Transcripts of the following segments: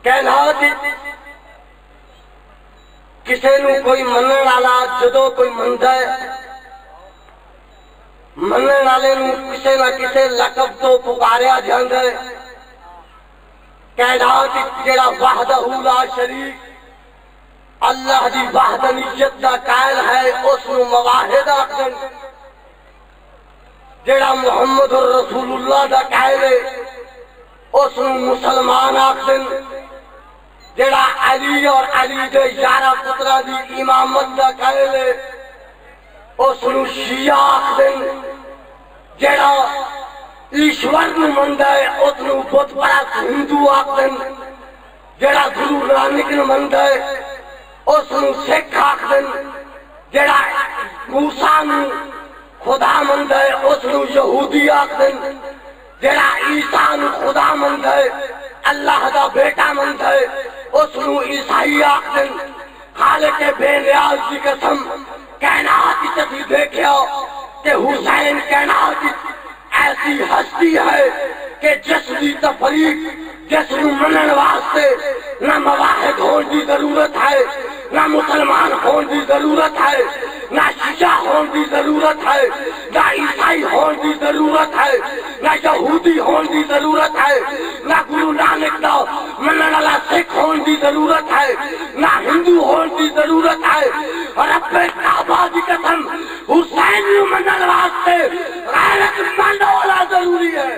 کائنات کسے نو کوئی منن والا جدو کوئی مندا ہے، منن والے نو کسے نہ کسے لقب تو پکاریا جاندا ہے۔ کائنات جڑا وحدہ لا شریک اللہ دی وحدانیت دا قائل ہے، اس نو مواحد آکھدن۔ جڑا محمد رسول اللہ دا قائل ہے، اس نو مسلمان آکھدن۔ جڑا علی اور علی دے 11 پترا دی امامت دا قائل ہے، اس نو شیعہ آکھدن۔ جڑا ایشور نو مندا ہے، اس نو بت پرست ہندو آکھدن۔ جڑا گرو نانک نو مندا ہے، اس نو سکھ آکھدن۔ جڑا موسیٰ نو خدا مندا ہے، اس نو یہودی آکھدن۔ جڑا عیسیٰ نو خدا مندا ہے، اللہ دا بیٹا مندا ہے، اس نو عیسائی آکھدن۔ خالق بے نیاز دی قسم کائنات چتی دیکھیا کہ حسین کائنات ایسی ہستی ہے کہ جس دی تفریق جس نو منن واسطے نہ مواحد ہون دی ضرورت ہے، نہ مسلمان ہون دی ضرورت ہے، نہ شیعہ ہون دی ضرورت ہے، نہ عیسائی ہون دی ضرورت ہے، نہ یہودی ہون دی ضرورت ہے، نہ گرو نانک دا منن والا سکھ ہون دی ضرورت ہے، نہ ہندو ہون دی ضرورت ہے۔ رب کعبہ دی قسم حسین نو منن واسطے غیرت مند ہونا ضروری ہے۔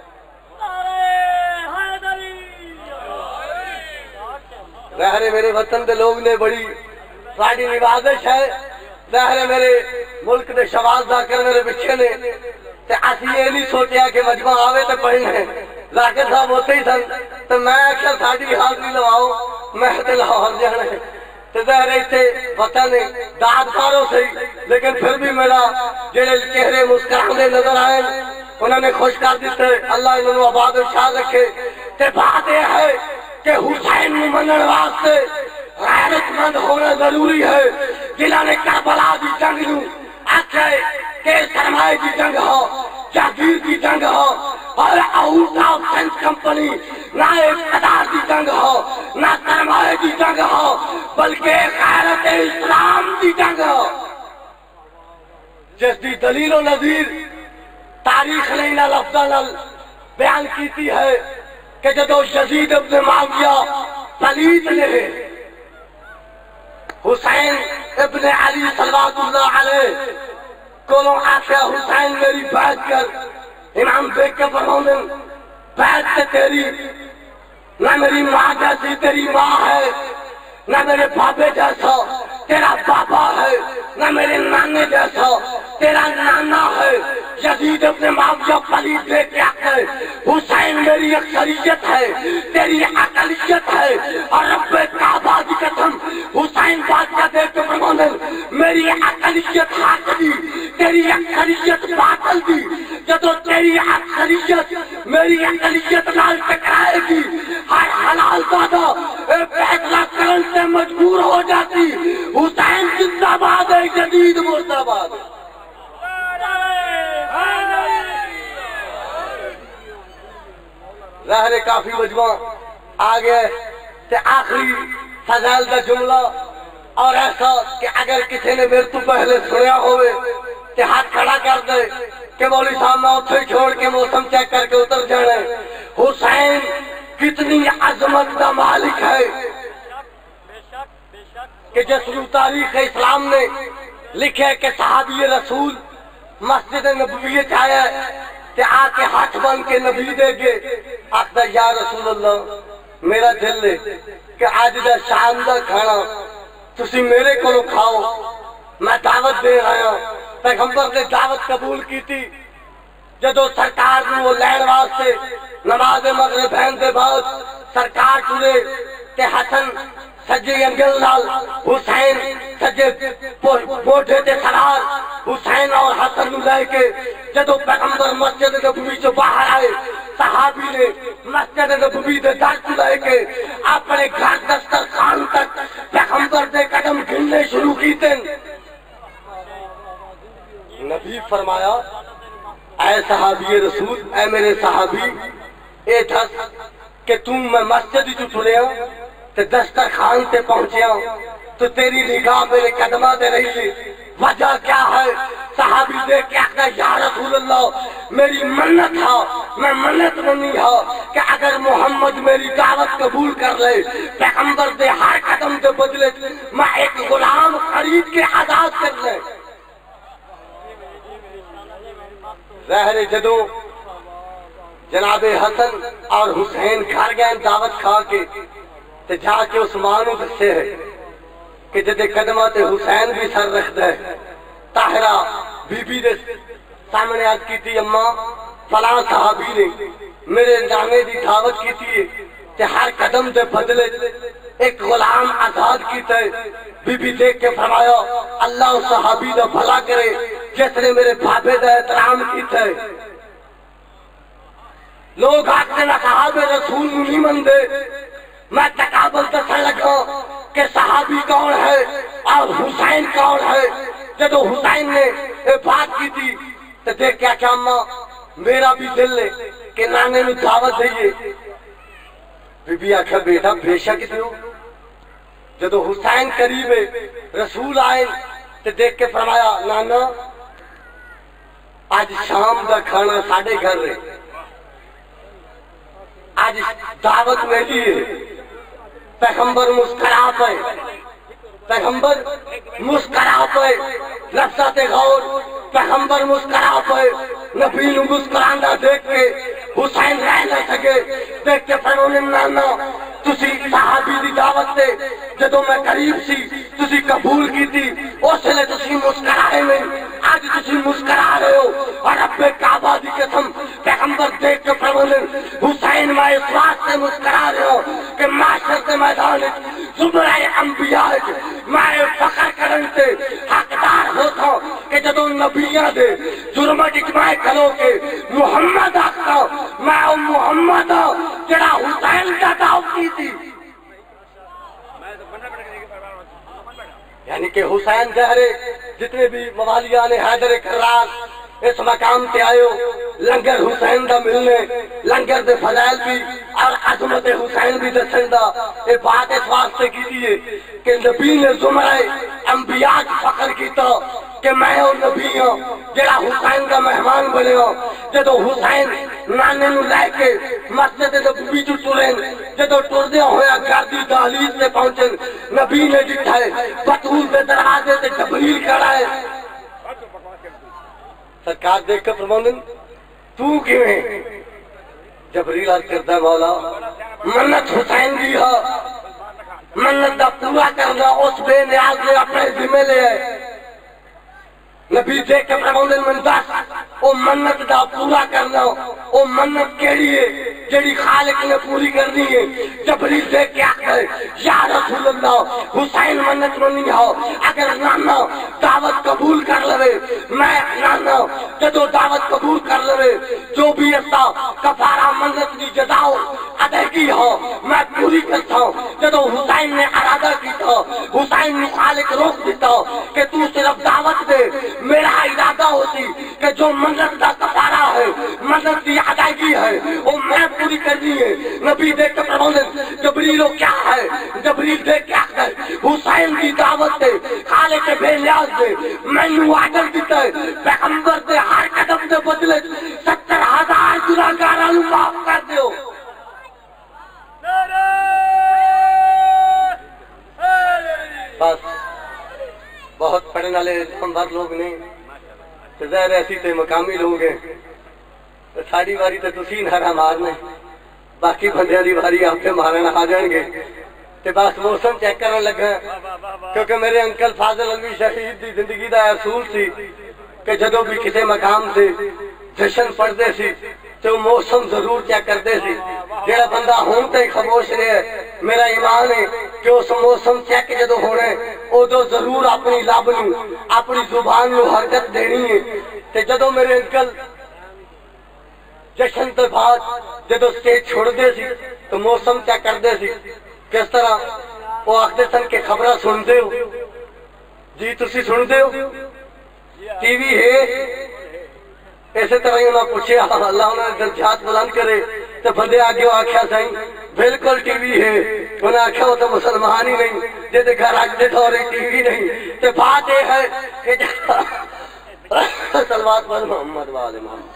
ظاہر میرے وطن دے لوگ نے بڑی ساڑی نوازش ہے، ظاہر میرے ملک دے شواز ذاکر میرے پچھے نے تے اسی یہ نہیں سوچیا کہ مجمع آوے تے پڑھنے ذاکر صاحب ہوتے ہی سن تو میں اکثر ساڑی حاضری لواؤ میں تے لاہور جانا ہے تے ظاہر ایتھے وطن داد پارو سے لیکن پھر بھی میرا جڑے چہرے مسکراندے نظر آئے انہوں نے خوش کر دیتے، اللہ انہوں نے آباد و شاد رکھے۔ تے بات یہ ہے کہ حسین نو منن واسطے غیرت مند ہونا ضروری ہے۔ جنہاں نے کربلا دی جنگ نو آکھے کہ سرمائے دی جنگ ہو، جاگیر دی جنگ ہو، اور آؤٹ آف سینس کمپنی نہ اقتدار دی جنگ ہو، نہ سرمائے دی جنگ ہو، بلکہ غیرت اسلام دی جنگ ہو، جس دی دلیل و نظیر تاریخ نے انہاں لفظاں نال بیان کیتی ہے کہ جدو یزید ابن معاویہ پلید نے حسین ابن علی صلوات اللہ علیہ کولوں آخیا حسین میری بیعت کر، امام دیکھ کے فرماؤں بیعت تے تیری نہ میری ماں جیسی تیری ماں ہے، نہ میرے بابے جیسا تیرا بابا ہے، نہ میرے نانے جیسا تیرا نانا ہے۔ یزید ابن معاویہ پلید لے کے آکے حسین میری اکثریت ہے، تیری اقلیت ہے، اور رب کعبہ دی قسم حسین بادشاہ دے کے فرمانے میری اقلیت حق دی، تیری اکثریت باطل دی۔ جدو تیری اکثریت میری اقلیت نال ٹکرائے گی، ہر حلال زادہ فیصلہ کرن سے مجبور ہو جاتی۔ حسین زندہ باد ہے، جدید مرد آباد۔ ظاہر کافی مجمع آگے تے آخری فضائل دا جملہ اور ایسا کہ اگر کسی نے میرے تو پہلے سنیا ہوئے تے ہاتھ کھڑا کر دے کہ مولوی صاحب میں اتھے چھوڑ کے موسم چیک کر کے اتر جانے۔ حسین کتنی عظمت دا مالک ہے کہ جس نو تاریخ اسلام نے لکھے کہ صحابی رسول مسجد نبوی آیا کہ آ کے ہاتھ بن کے نبی دے گے آخدا یا رسول اللہ میرا دل ہے کہ آج دا شام دا کھانا تسی میرے کو کھاؤ، میں دعوت دے رہا ہوں۔ پیغمبر نے دعوت قبول کی تھی، جدو سرکار نے وہ لین واسطے نماز مغرب بہن دے بعد سرکار ٹرے کہ حسن سجے انگل نال حسین سجے پوٹھے تے سرار حسین اور حسن نو لے کے جدو پیغمبر مسجد نبوی سے باہر آئے، صحابی نے مسجد نبوی دے در کو لے کے اپنے گھر دسترخوان تک پیغمبر دے قدم گننے شروع کیتے۔ نبی فرمایا اے صحابی رسول، اے میرے صحابی، اے دس کہ میں مسجد جو ٹریا تے دسترخوان تے پہنچیا تو تیری نگاہ میرے قدمہ دے رہی ہے، وجہ کیا ہے؟ صحابی دیکھ کے آخر یا رسول اللہ میری منت ہے، میں منت منی ہے کہ اگر محمد میری دعوت قبول کر لے، پیغمبر دے ہر قدم دے بدلے میں ایک غلام خرید کے آزاد کر لے۔ ظاہر جدو جناب حسن اور حسین گھر گئے دعوت کھا کے تے جا کے عثمان دسے ہے کہ جدے قدمہ تے حسین بھی سر رکھتا ہے۔ طاہرہ بی بی دے سامنے آج کی تھی اماں فلاں صحابی نے میرے نانے دی دعوت کی تھی تے ہر قدم دے بدلے ایک غلام آزاد کیتا ہے۔ بی بی دیکھ کے فرمایا اللہ اس صحابی دا بھلا کرے جس نے میرے بھابے دا احترام کیتا ہے۔ لوگ آتے نہ صحابہ رسول نہیں مندے، میں تقابل دسن لگا کہ صحابی کون ہے اور حسین کون ہے۔ جب حسین نے بات کی تھی تو دیکھ کیا کہ اماں میرا بھی دل ہے کہ نانے میں دعوت دئیے۔ بی بی آخر بیٹا بے شک دیو۔ جب حسین قریب رسول آئے تو دیکھ کے فرمایا نانا آج شام دا کھانا ساڑھے گھر رہے، آج دعوت میں لیے۔ پیغمبر مسکرا پہ، پیغمبر مسکرا پہ، لفظات غور پیغمبر مسکرا پہ، نبی نو مسکرانا دیکھ کے حسین رہ نہ سکے۔ دیکھ کے فرمانے نانا تسی صحابی دی دعوت دے جدو میں قریب سی تسی قبول کی تھی، اس لئے تسی مسکرائے نہیں، آج تسی مسکرا رہے ہو۔ اور رب کعبہ دی قسم پیغمبر دیکھ کے فرمانے حسین میں اس واسطے مسکرا رہے ہو کہ معاشر کے میدان زمرہ انبیاء میں فخر کرن سے حقدار ہوتا کہ جدو نبیاں دے جرمہ اجماع کھلو کے محمد آقا میں محمد جڑا حسین کا دعوت کی تھی۔ یعنی کہ حسین زہرے جتنے بھی موالیان حیدر کرار اس مقام تے آئے ہو، لنگر حسین دا ملنے، لنگر دے فضائل بھی اور عظمت حسین بھی دسن دا یہ بات اس واسطے کی دیئے کہ نبی نے زمرہ انبیاء کی فخر کیتا کہ میں اور نبی ہوں جڑا حسین کا مہمان بنے ہوں۔ جدو حسین نانے نو لے کے مسجد نبوی جو ٹرین جدو ٹردے ہویا گردی دہلیز سے پہنچن، نبی نے جٹھا ہے بطول دے دروازے سے جبریل کھڑا ہے۔ سرکار دیکھ کر فرماندن تو کیویں؟ جبریل عرض کرتا ہے مولا منت حسین دی ہے، منت دا پورا کرنا اس بے نیاز نے اپنے ذمہ لے ہے۔ نبی دیکھ کے فرماندن من دس او منت دا پورا کرنا او منت کیڑی ہے جڑی خالق نے پوری کرنی ہے۔ جبریل دیکھ کے آتا ہے یا رسول اللہ حسین منت منی ہو، اگر نانا دعوت قبول کر لے، میں نانا جدو دعوت قبول کر لے جو بھی ایسا کفارہ منت کی جزاؤ ادائیگی ہو میں پوری کرتا ہوں۔ جدو حسین نے ارادہ کیتا، حسین نے خالق روک دیتا کہ تو صرف دعوت دے، میرا ارادہ ہوتی کہ جو منت کا کفارہ ہے منت کی ادائیگی ہے وہ میں پوری کرنی ہے۔ نبی دیکھ کے فرماندن جبریل کیا ہے؟ جبریل دیکھ کے آتا ہے حسین کی دعوت دے، خالق بے نیاز دے، میں نو آڈر دیتا ہے پیغمبر دے ہر قدم دے بدلے 70,000 گناہگاراں نو معاف کر دیو۔ بس بہت پڑھنے والے ہمبر لوگ نے ظاہر ایسی تے مقامی لوگ ہیں، ساری واری تے تسی نعرہ مارنے، باقی بندیاں دی واری آپ پہ مارنا آ جان گے۔ تے بس موسم چیک کرنے لگا کیونکہ میرے انکل فاضل علوی شہید دی زندگی دا اصول سی کہ جدو بھی کسی مقام سے جشن پڑھتے سی تو موسم ضرور چیک کرتے سی۔ جڑا بندہ ہون تے خاموش رہے میرا ایمان ہے کہ اس موسم چیک جدو ہونے ادو ضرور اپنی لب نو اپنی زبان نو حرکت دینی ہے۔ تے جدو میرے انکل جشن تے بعد جدو سٹیج چھوڑ دے سی تو موسم چیک کرتے سی کس طرح وہ آختے سن کہ خبریں سنتے ہو جی، تسی سنتے ہو ٹی وی ہے؟ اسی طرح ہی انہوں نے پوچھے اللہ انہیں درجات بلند کرے تو بندے آگے آخیا سائیں بالکل ٹی وی ہے، انہیں آخیا وہ تو مسلمان ہی نہیں جیسے گھر آج دے دورے ٹی وی نہیں۔ تو بات یہ ہے کہ صلوات پر محمد والے محمد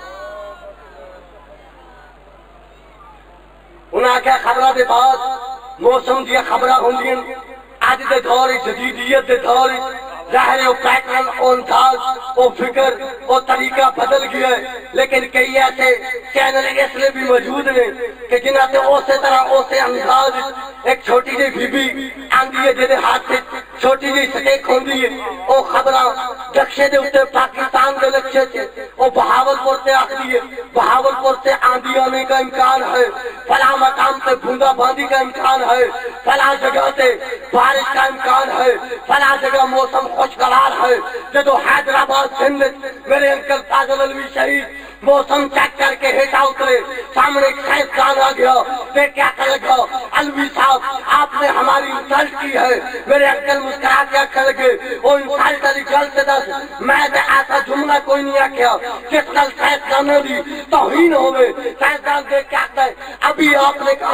انہیں آخیا خبرہ دے بعد موسم دیا خبرہ ہوں گی آج دے دور جدیدیت دے دور ظاہر ہے وہ پیٹرن وہ انداز وہ فکر وہ طریقہ بدل گیا ہے، لیکن کئی ایسے چینل اس لیے بھی موجود ہیں کہ جنہاں سے اسی طرح اسی انداز ایک چھوٹی جی بی بی آندھی ہے جنہیں ہاتھ سے چھوٹی جی سٹیک ہوندی ہے وہ خبراں نقشے دے اتے پاکستان کے نقشے سے وہ بہاولپور سے آتی ہے، بہاولپور سے آندھی آنے کا امکان ہے، فلاں مقام سے بوندا باندی کا امکان ہے، فلاں جگہ سے بارش کا امکان ہے، فلاں جگہ موسم خوشگوار ہے۔ جدو حیدرآباد سندھ میرے انکل فاضل علوی شہید موسم چیک کر کے ہیٹا اترے، سامنے ایک سائنسدان آ گیا، دیکھ کیا کہنے لگا علوی صاحب آپ نے ہماری انسلٹ کی ہے۔ میرے انکل مسکرا کے کہنے لگے وہ انسلٹ علی گل سے دس میں ایسا جملہ کوئی نہیں آکھیا جس نال سائنسدانوں دی توہین ہوئے۔ سائنسدان دیکھ کے آتا ہے ابھی آپ نے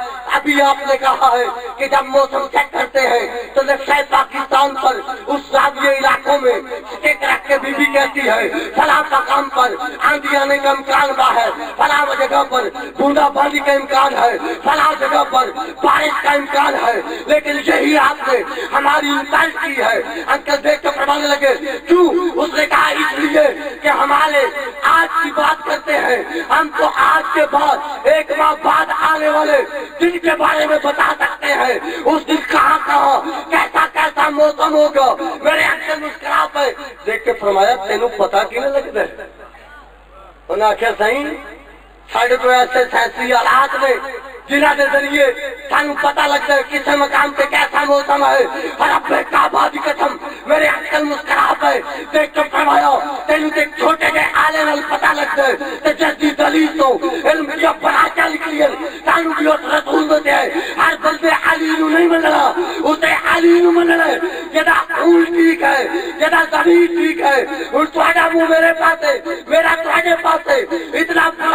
کہا ہے کہ جب موسم چیک کرتے ہیں تو نقشہ پاکستان پر اس زاویے علاقوں میں سٹیک رکھ کے بی بی کہتی ہے فلاں مقام پر آندھی آنے کا امکان ہے، فلاں جگہ پر بوندا باندی کا امکان ہے، فلاں جگہ پر بارش کا امکان ہے، لیکن یہی آپ نے ہماری انسلٹ کی ہے۔ انکل دیکھ کے فرمانے لگے کیوں؟ اس نے کہا اس لیے کہ ہمارے آج کی بات کرتے ہیں، ہم تو آج کے بعد ایک ماہ بعد آنے والے دن کے بارے میں بتا سکتے ہیں، اس دن کہاں کیسا کیسا موسم ہوگا۔ میرے انکل مسکرا پہ دیکھ کے فرمایا تینوں پتا کیوں نہیں لگتا ہے؟ انہوں نے آخیا صحیح ساڑھے تو ایسے سائنسی آلات نے جنہاں کے ذریعے سانو پتہ لگتا ہے کس مقام پہ کیسا موسم ہے۔ اور اب کعبہ دی قسم میرے انکل مسکرا پہ دیکھ کے فرمایا تینوں تے چھوٹے کے آلے نال پتہ لگتا ہے تے جس دلیل تو علم کیا بڑا کیا نکلی ہے سانو بھی اس رسول میں ہے۔ ہر بندے علی نو نہیں مننا، اسے علی نو مننا ہے جدا خون ٹھیک ہے، جدا زمین ٹھیک ہے۔ اور تہاڈا منہ میرے پاس ہے، میرا تہاڈے پاس ہے، اتنا